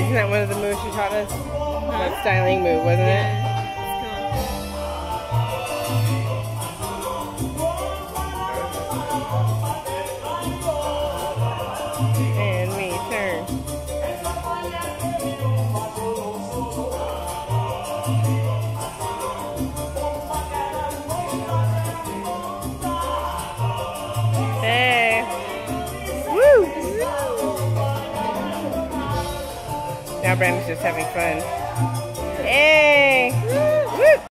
Isn't that one of the moves she taught us? That styling move, wasn't it? And me, turn. Hey. Woo! Now Brandon's just having fun.